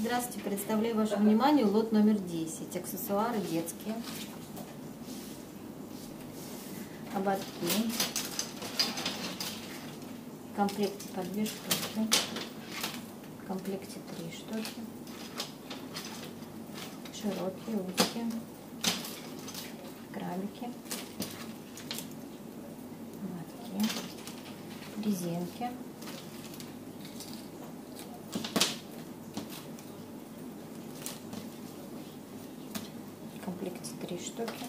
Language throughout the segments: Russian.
Здравствуйте, представляю вашему вниманию лот номер 10. Аксессуары детские. Ободки. В комплекте по 2 штуки. В комплекте 3 штуки. Широкие, узкие. Крабики. Ободки. Резинки. В комплекте 3 штуки.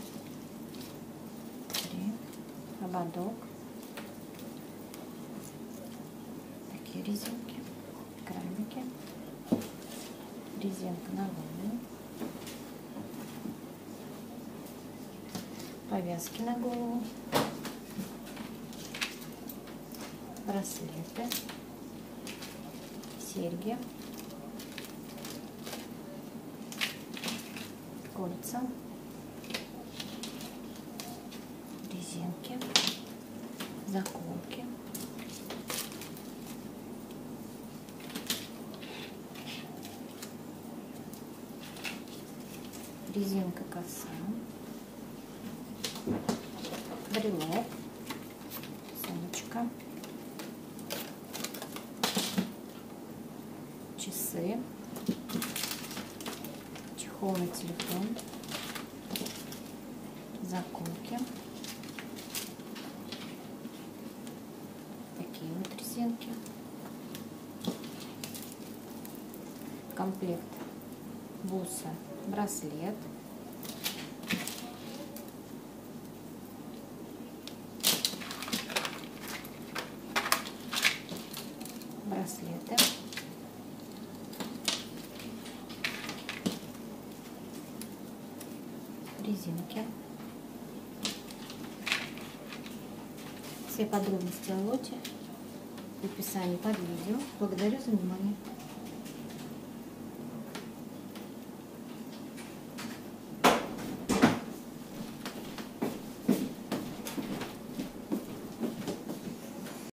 3. Ободок. Такие резинки. Крабики. Резинка на голову. Повязки на голову. Браслеты. Серьги. Кольца, резинки, заколки, резинка коса, брелок, сумочка, часы, чехол на телефон, заколки, такие вот резинки, комплект бусы, браслет, браслеты, резинки. Все подробности о лоте в описании под видео. Благодарю за внимание.